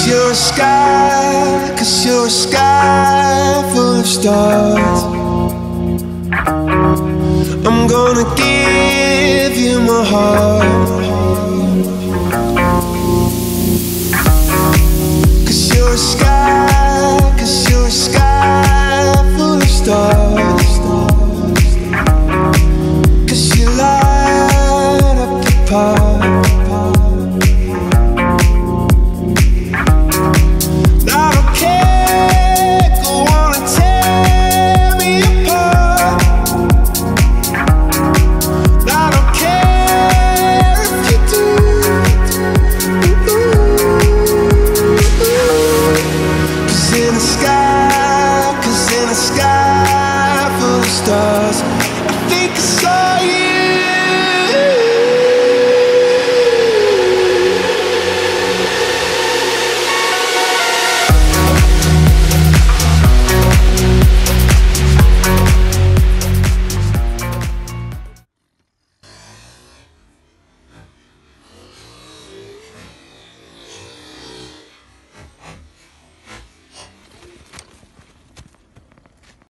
you're a sky, 'cause you're a sky full of stars. I'm gonna give you my heart. 'Cause you're a sky, 'cause you're a sky full of stars. 'Cause you light up the park. Sky full of stars.